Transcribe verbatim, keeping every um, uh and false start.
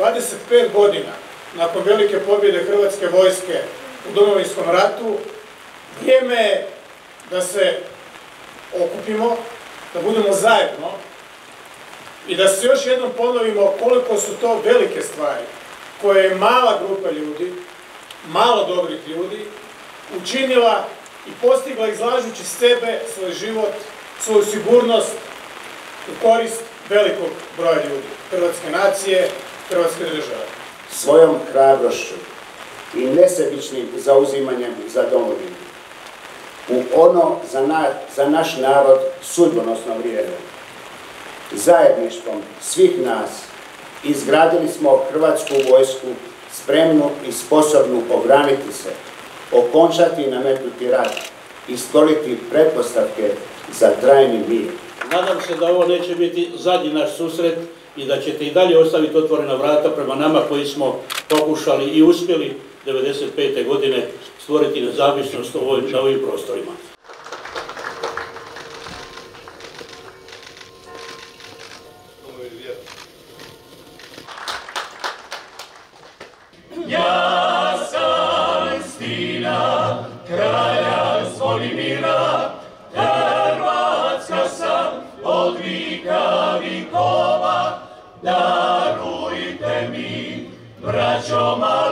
dvadeset pet godina nakon velike pobjede Hrvatske vojske u Domovinskom ratu, vrijeme je da se okupimo, da budemo zajedno i da se još jednom ponovimo koliko su to velike stvari koje je mala grupa ljudi, malo dobrih ljudi, učinila i postigla izlažući sebe, svoj život, svoju sigurnost u korist velikog broja ljudi, hrvatske nacije, hrvatske države. Svojom hrabrošću i nesebičnim zauzimanjem za domovinu u ono za, na, za naš narod sudbonosno vrijeme, zajedništvom svih nas izgradili smo Hrvatsku vojsku spremnu i sposobnu obraniti se, okončati i nametnuti rat i stvoriti pretpostavke za trajni mir. Nadam se da ovo neće biti zadnji naš susret i da ćete i dalje ostaviti otvorena vrata prema nama koji smo pokušali i uspjeli devedeset pete godine stvoriti nezavisnost na ovim prostorima. Ja sam stina kralja Zvonimira, Hrvatska sam od vika vikova, darujte mi, braćo moja.